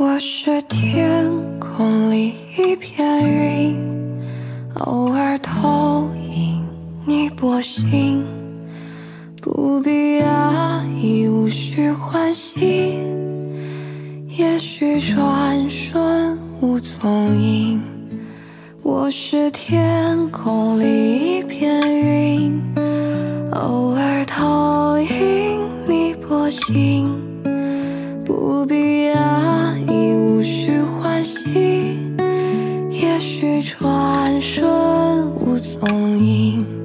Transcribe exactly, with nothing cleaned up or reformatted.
我是天空里一片云，偶尔投影你波心，不必压抑，无需欢喜，也许转瞬无踪影。我是天空里一片云，偶尔投影你波心，不必压抑，无需欢喜，也许转瞬无踪影。